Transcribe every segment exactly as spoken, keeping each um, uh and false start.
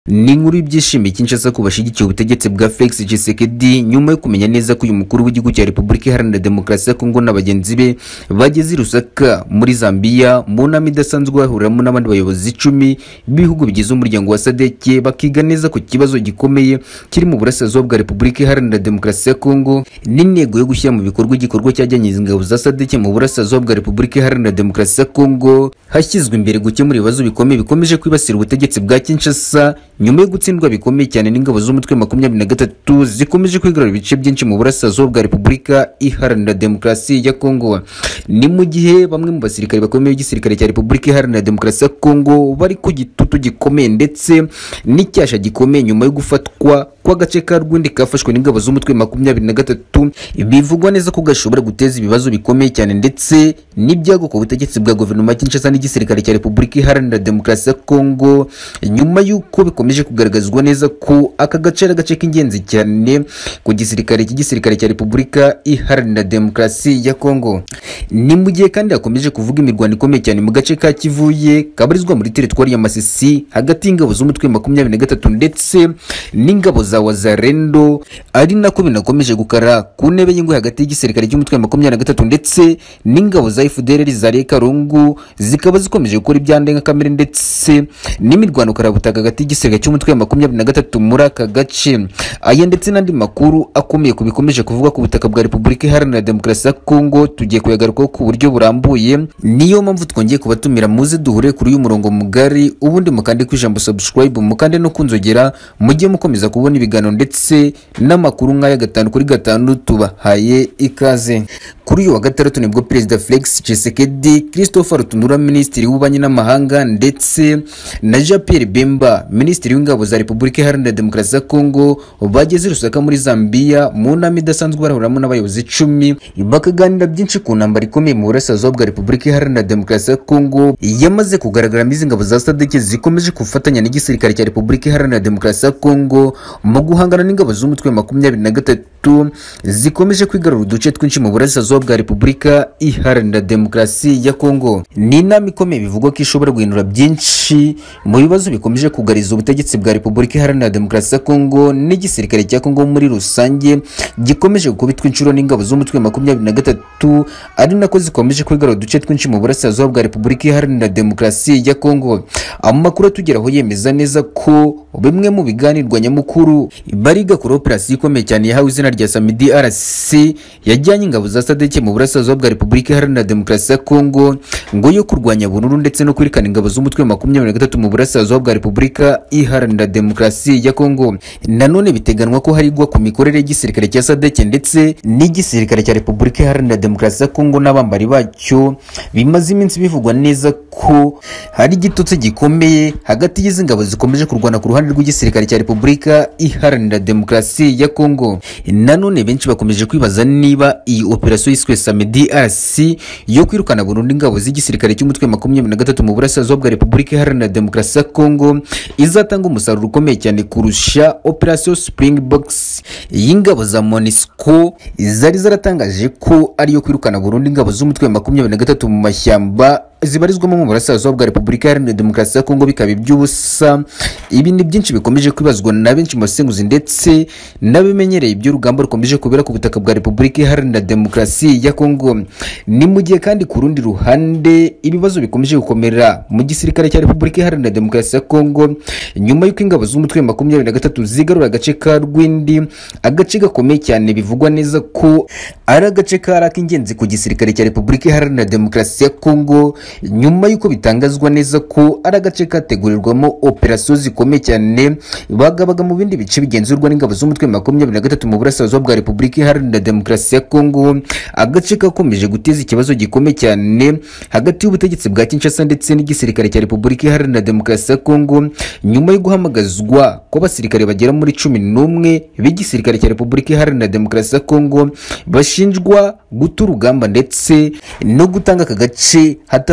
Ni inkuru y'ibyishimo Kinshasa ku bashigikiye ubutegetsi bwa Felix Tshisekedi nyuma yo kumenya neza ko uyu mukuru w'igihugu cya Repubulika Iharanira Demokarasi ya Kongo n'abagenzi be bageze i Lusaka muri Zambia mu nama idasanzwe bahuriramo n'abandi bayobozi icumi b'ibihugu bigize umuryango wa SADC bakiga neza ku kibazo gikomeye kiri mu burasirazuba bwa Repubulika Iharanira Demokarasi ya Kongo n'intego yo gushyira mu bikorwa igikorwa cyajyanye ingabo za SADC mu burasirazuba bwa Repubulika Iharanira Demokarasi ya Kongo hashyizwe imbere gukemura ibibazo bikomeye bikomeje kwibasira ubutegetsi bwa Kinshasa nyuma yo gutsindwa bikomeye cyane n'ingabo z'umutwe makumyabiri na gatatu zikomeje kwigarura ibice byinshi mu burasirazuba bwa Repubulika Iharanira Demokarasi ya Kongo. Ni mu gihe bamwe mu basirikare bakomeye b'igisirikare cya Repubulika Iharanira Demokarasi ya Kongo bari ku gitutu gikomeye ndetse n'icyasha gikomeye nyuma yo gufatwa kwa gace ka Rwindi kafashwe n'ingabo z'umutwe makumyabiri na gatatu bivugwa neza ko gashobora guteza ibibazo bikomeye cyane ndetse n'ibyago ku butegetsi bwa guverinoma Kinshasa n'igisirikare cya Repubulika Iharanira Demokarasi ya Kongo nyuma y'uko bikomeje kugaragazwa neza ko aka gace ari agace k'ingenzi cyane ku gisirikare cy'igisirikare cya Repubulika Iharanira Demokarasi ya Kongo. Ni mu gihe kandi hakomeje kuvuga imirwano ikomeye cyane mu gace ka Kivuye kabarizwa muri teritwari ya Masisi hagati y'ingabo z'umutwe makumyabiri na gatatu ndetse n'ingabo za Wazalendo, ari nako binakomeje gukara ku ntebe y'ingwe hagati y'igisirikare cy'umutwe makumyabiri na gatatu ndetse n'ingabo za F D L R za Karungu zikaba zikomeje gukora ibyandenga kamere ndetse n'imirwano karabutaka hagati y'igisirikare cy'umutwe makumyabiri na gatatu muri aka gace. Aya ndetse n'andi makuru akomeye ku bikomeje kuvuga ku butaka bwa Repubulika Iharanira Demokarasi ya Kongo tugiye kuyagarukaho ku buryo burambuye. Niyo mpamvu twongeye kubatumira muze duhure kuri uyu murongo mugari ubundi mukande ku ijambo subscribe mukande no kunzogera mujye mukomeza kubona ibiganiro ndetse n'amakuru nk'aya gatanu kuri gatanu tubahaye ikaze. Kuri uyu wa gatandatu nibwo Perezida Felix Tshisekedi, Christopher Rutundura Minisitiri w'Ububanyi n'Amahanga ndetse na Jean Pierre Bemba Minisitiri w'Ingabo za Repubulika Iharanira Demokarasi ya Kongo bageze i Lusaka muri Zambia mu nama idasanzwe barahuramo n'abayobozi icumi bakaganira byinshi ku ntambara ikomeye mu burasirazuba bwa Repubulika Iharanira Demokarasi ya Kongo yamaze kugaragaramo izi ngabo za SADC zikomeje gufatanya n'igisirikare cya Repubulika Iharanira Demokarasi ya Kongo mu guhangana n'ingabo z'umutwe makumyabiri na gatatu zikomeje kwigarura uduce twinshi mu burasirazuba bwa Repubulika Iharanira Demokarasi ya Kongo. Ni inama ikomeye bivugwa ko ishobora guhindura byinshi mu bibazo bikomeje kugariza ubutegetsi bwa Repubulika Iharanira Demokarasi ya Kongo n'igisirikare cya Kongo muri rusange gikomeje gukubitwa inshuro n'ingabo z'umutwe makumyabiri na gatatu ari nako zikomeje kwigarura uduce twinshi mu burasirazuba bwa Repubulika Iharanira Demokarasi ya Kongo. Amakuru atugeraho yemeza neza ko bimwe mu biganirwa nyamukuru bariga kuri operasiyo ikomeye cyane yahawe izina rya Samedi R C yajyanye ingabo za SADC mu burasirazuba bwa Repubulika Iharanira Demokarasi ya Kongo ngo yo kurwanya burundu ndetse no kwirikana ingabo z'umutwe makumyabiri na gatatu mu burasirazuba bwa Repubulika Iharanira Demokarasi ya Kongo. Nanone biteganwa ko harigwa ku mikorere y'igisirikare cya SADC ndetse n'igisirikare cya Repubulika Iharanira Demokarasi ya Kongo n'abambari bacyo bimaze iminsi bivugwa neza ko hari igitutsi gikomeye hagati y'izi ngabo zikomeje kurwana ku ruhande rw'igisirikare cya Repubulika Iharanira Demokarasi ya Kongo. Nanone benshi bakomeje kwibaza niba iyi operasiyo yiswe Samedi R C yo kwirukana burundu ingabo z'igisirikare cy'umutwe makumyabiri na gatatu mu burasirazuba bwa Repubulika Iharanira Demokarasi ya Kongo izatanga umusaruro ukomeye cyane kurusha operasiyo Springboks y'ingabo za MONUSCO zari zaratangaje ko ariyo kwirukana burundu ingabo z'umutwe makumyabiri na gatatu mu mashyamba zibarizwamo mu burasirazuba bwa Repubulika Iharanira Demokarasi ya Kongo bikaba iby'ubusa. Ibi ni byinshi bikomeje kwibazwa na benshi mu basenguzi ndetse n'abimenyereye iby'urugamba rukomeje kubera ku butaka bwa Repubulika Iharanira Demokarasi ya Kongo. Ni mu gihe kandi ku rundi ruhande ibibazo bikomeje gukomera mu gisirikare cya Repubulika Iharanira Demokarasi ya Kongo nyuma y'uko ingabo z'umutwe makumyabiri na gatatu zigarura agace ka Rwindi, agace gakomeye cyane bivugwa neza ko ari agace kari ak'ingenzi ku gisirikare cya Repubulika Iharanira Demokarasi ya Kongo nyuma y'uko bitangazwa neza ko ari agace kategurirwamo operasiyo zikomeye cyane bagabaga mu bindi bice bigenzurwa n'ingabo z'umutwe makumyabiri na gatatu mu burasirazuba bwa Repubulika Iharanira Demokarasi ya Kongo. Agace kakomeje guteza ikibazo gikomeye cyane hagati y'ubutegetsi bwa Kinshasa ndetse n'igisirikare cya Repubulika Iharanira Demokarasi ya Kongo nyuma yo guhamagazwa ko abasirikare bagera muri cumi n'umwe b'igisirikare cya Repubulika Iharanira Demokarasi ya Kongo bashinjwa guta urugamba ndetse no gutanga aka gace hataba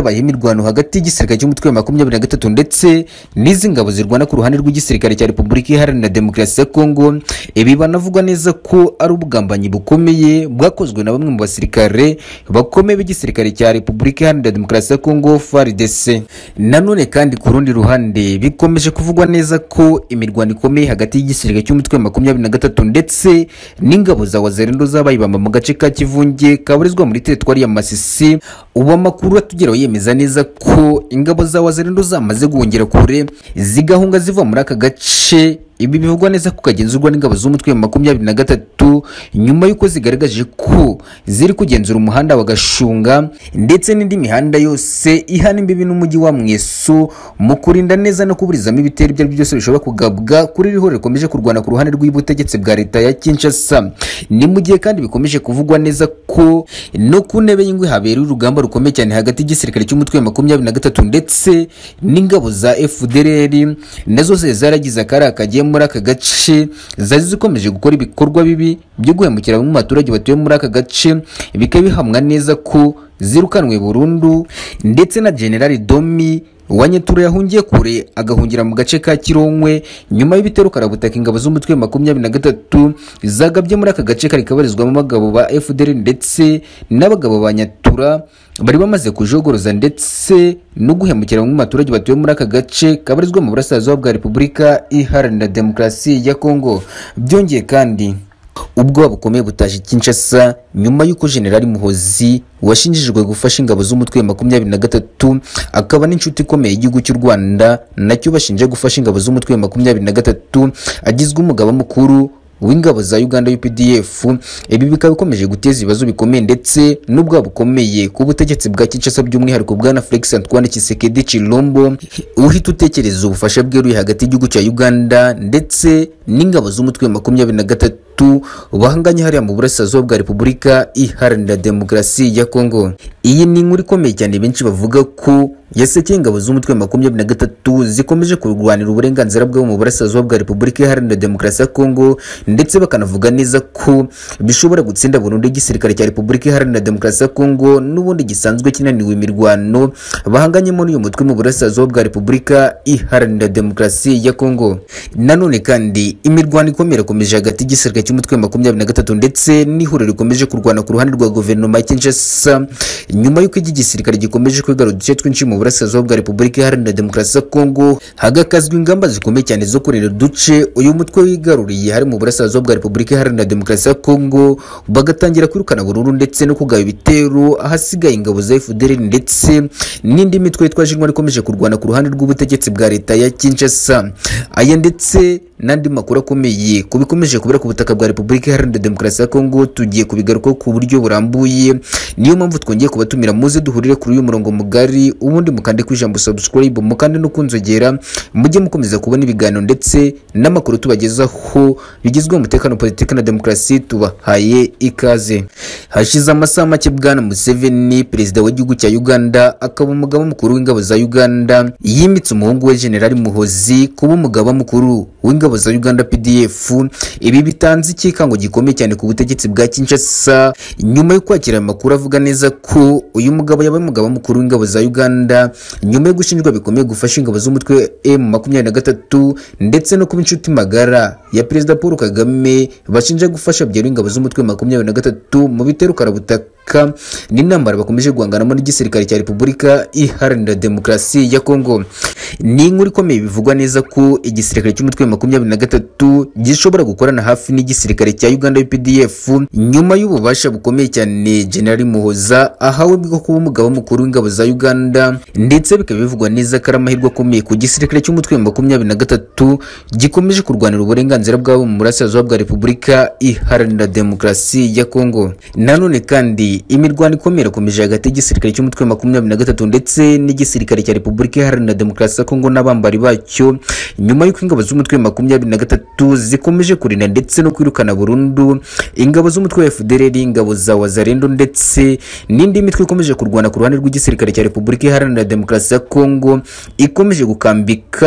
habaye imirwano hagati y'igisirikare cy'umutwe wa makumyabiri na gatatu ndetse n'izi ngabo zirwana ku ruhande rw'igisirikare cya Repubulika Iharanira Demokarasi ya Kongo. Ibi banavugwa neza ko ari ubugambanyi bukomeye bwakozwe na bamwe mu basirikare bakomeye b'igisirikare cya Repubulika Iharanira Demokarasi ya Kongo F A R D C. Nanone kandi ku rundi ruhande bikomeje kuvugwa neza ko imirwano ikomeye hagati y'igisirikare cy'umutwe wa makumyabiri na gatatu ndetse n'ingabo za Wazalendo zabaye bamba mu gace ka Kivunge kabarizwa muri teritwari ya Masisi. Ubu amakuru atugeraho yemeza neza ko ingabo za Wazalendo zamaze guhungira kure zigahunga ziva muri aka gace. Ibi bivugwa neza ko kagenzurwa n'ingabo z'umutwe wa makumyabiri na gatatu nyuma yuko zigaragaje ko ziri kugenzura umuhanda wa Gashunga ndetse n'indi mihanda yose ihana imbibi n'umujyi wa Mweso mu kurinda neza no kuburizamo ibitero ibyo byose bishobora kugabwa kuri riho rikomeje kurwana ku ruhande rw'ubutegetsi bwa leta ya Kinshasa. Ni mu gihe kandi bikomeje kuvugwa neza ko no ku ntebe y'ingwe habera urugamba rukomeye cyane hagati y'igisirikare cy'umutwe wa makumyabiri na gatatu ndetse n'ingabo za F D L R nazo zaragize akari akagiye muri aka gace, zari zikomeje gukora ibikorwa bibi byo guhemukira mu baturage batuye muri aka gace, bikaba bihamwa neza ko zirukanwe burundu. Ndetse na General Domi Wanyetura yahungiye kure agahungira mu gace ka Kironkwe nyuma y'ibitero karabutaka ingabo z'umutwe wa makumyabiri na gatatu zagabye muri aka gace kari kabarizwamo abagabo ba F D L ndetse n'abagabo ba Nyatura bari bamaze kujogoroza ndetse no guhemukira mu baturage batuye muri aka gace kabarizwa mu burasirazuba bwa Repubulika Iharanira Demokarasi ya Kongo. Byongeye kandi ubwo bukomeye butaje Kinshasa nyuma y'uko General Muhozi washinjijwe gufasha ingabo z'umutwe wa makumyabiri na gatatu akaba n'inshuti ikomeye y'igihugu cy'u Rwanda nacyo bashinje gufasha ingabo z'umutwe wa makumyabiri na gatatu agizwe umugaba mukuru w'ingabo za Uganda U P D F. Ibi bikaba bikomeje guteza ibibazo bikomeye ndetse n'ubwo bukomeye ku butegetsi bwa Kinshasa by'umwihariko bwana Felix Antoine Tshisekedi Tshilombo uhita utekereza ubufasha bweruye hagati y'igihugu cya Uganda ndetse n'ingabo z'umutwe wa makumyabiri na gatatu bahanganye hariya mu burasirazuba bwa Repubulika Iharanira Demokarasi ya Kongo. Iyi ni inkuru ikomeye cyane benshi bavuga ko yasekeye ingabo z'umutwe wa makumyabiri na gatatu zikomeje kurwanira uburenganzira bwabo mu burasirazuba bwa Repubulika Iharanira Demokarasi ya Kongo, ndetse bakanavuga neza ko bishobora gutsinda burundu igisirikare cya Repubulika Iharanira Demokarasi ya Kongo n'ubundi gisanzwe kinaniwe imirwano bahanganyemo n'uyu mutwe mu burasirazuba bwa Repubulika Iharanira Demokarasi ya Kongo. Nanone kandi imirwano ikomeye ikomeje hagati y'igisirikare cy'umutwe wa makumyabiri na gatatu ndetse n'ihuriro rikomeje kurwana ku ruhande rwa guverinoma ya Kinshasa nyuma y'uko iki gisirikare gikomeje kwigarura uduce twinshi mu burasirazuba bwa Repubulika Iharanira Demokarasi ya Kongo, hagakazwa ingamba zikomeye cyane zo kurinda uduce uyu mutwe wigaruriye hari mu burasirazuba bwa Repubulika Iharanira Demokarasi ya Kongo, bagatangira kwirukana burundu ndetse no kugaba ibitero ahasigaye ingabo za F D L R ndetse n'indi mitwe yitwaje intwaro ikomeje kurwana ku ruhande rw'ubutegetsi bwa leta ya Kinshasa. Aya ndetse n'andi makuru akomeye kubikomeje kubera ku butaka bwa Repubulika Iharanira Demokarasi ya Kongo tugiye kubigarukaho ku buryo burambuye. Niyo mpamvu twongeye kubatumira muze duhurire kuri uyu murongo mugari, ubundi mukande ku ijambo subscribe, mukande no kunzogera, mujye mukomeza kubona ibiganiro ndetse n'amakuru tubagezaho bigizwe umutekano, politiki na demokarasi. Tubahaye ikaze. Hashize amasaha make bwana Museveni perezida w'igihugu cya Uganda akaba umugaba mukuru w'ingabo za Uganda yimitse umuhungu we General Muhozi kuba umugaba mukuru w'ingabo za Uganda P D F. Ibi bitanze ikikango gikomeye cyane ku butegetsi bwa Kinshasa nyuma yo kwakira amakuru avuga neza ko uyu mugabo yabaye umugaba mukuru w'ingabo za Uganda nyuma yo gushinjwa bikomeye gufasha ingabo z'umutwe M makumyabiri na gatatu ndetse no kuba inshuti magara ya Perezida Paul Kagame bashinja gufasha byero ingabo z'umutwe makumyabiri na gatatu mu bitero karabutaka n'intambara bakomeje guhanganamo n'igisirikare cya Repubulika Iharanira Demokarasi ya Kongo. Ni inkuru ikomeye bivugwa neza ko igisirikare cy'umutwe makumyabiri na gatatu gishobora gukorana hafi n'igisirikare cya Uganda U P D F nyuma y'ububasha bukomeye cyane General Muhoza ahawe bwo kuba umugaba mukuru w'ingabo za Uganda, ndetse bikaba bivugwa neza ko ari amahirwe akomeye ku gisirikare cy'umutwe makumyabiri na gatatu gikomeje kurwanira uburenganzira bwabo mu burasirazuba bwa Repubulika Iharanira Demokarasi ya Kongo. Nanone kandi imirwano ikomeye ikomeje hagati y'igisirikare cy'umutwe makumyabiri na gatatu ndetse n'igisirikare cya Repubulika Iharanira Demokarasi ya Kongo n'abambari bacyo nyuma y'uko ingabo z'umutwe makumyabiri na gatatu zikomeje kurinda ndetse no kwirukana burundu ingabo z'umutwe wa F D L R, ingabo za Wazalendo ndetse n'indi mitwe ikomeje kurwana ku ruhande rw'igisirikare cya Repubulika Iharanira Demokarasi ya Kongo ikomeje gukambika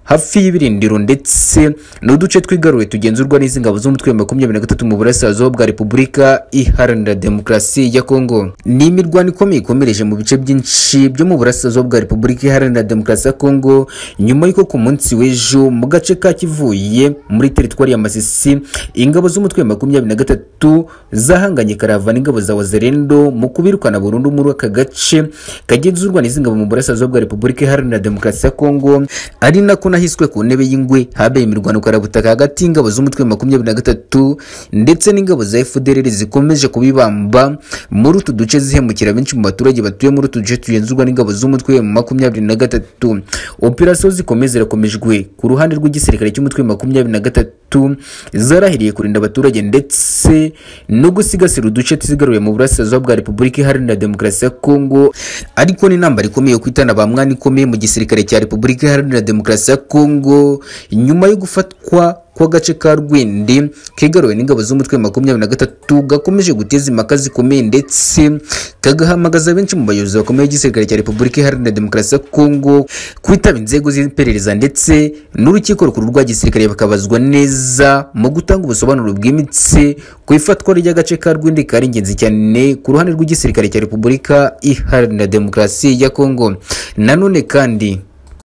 hafi y'ibirindiro ndetse n'uduce twigaruye tugenzurwa n'izi ngabo z'umutwe wa makumyabiri na gatatu mu burasirazuba bwa Repubulika Iharanira Demokarasi ya Kongo. Ni imirwano ikomeye ikomereje mu bice byinshi byo mu burasirazuba bwa Repubulika Iharanira Demokarasi ya Kongo, nyuma y'uko ku munsi w'ejo mu gace ka Kivuye muri teritwari ya Masisi ingabo z'umutwe wa makumyabiri na gatatu zahanganye karava n'ingabo za Wazalendo mu kubirukana burundu muri aka gace kagenzurwa n'izi ngabo mu burasirazuba bwa Repubulika Iharanira Demokarasi ya Kongo, ari nako nahiswe ku ntebe y'ingwe habaye imirwano karabutaka hagati y'ingabo z'umutwe wa makumyabiri na gatatu ndetse n'ingabo za F D L R zikomeje kubibamba muri utu duce zihemukira benshi mu baturage batuye muri utu duce tugenzurwa n'ingabo z'umutwe wa makumyabiri na gatatu. Operasiyo zikomeza zirakomejwe ku ruhande rw'igisirikare cy'umutwe wa makumyabiri na gatatu, zarahiriye kurinda abaturage ndetse no gusigasira uduce tuzigaruye mu burasirazuba bwa Repubulika Iharanira Demokarasi ya Kongo, ariko ni intambara ikomeye yo kwitana ba mwana ikomeye mu gisirikare cya Repubulika Iharanira Demokarasi ya Kongo nyuma yo gufatwa kwa gace ka Rwindi kegaruwe n'ingabo z'umutwe wa makumyabiri na gatatu gakomeje guteza impaka zikomeye ndetse kagahamagaza benshi mu bayobozi bakomeye b'igisirikare cya Repubulika Iharanira Demokarasi ya Kongo kwitaba inzego z'iperereza ndetse n'urukiko rukuru rwa gisirikare bakabazwa neza mu gutanga ubusobanuro bwimitse ku ifatwa ry'agace ka Rwindi kari ingenzi cyane ku ruhande rw'igisirikare cya Repubulika Iharanira Demokarasi ya Kongo. Nanone kandi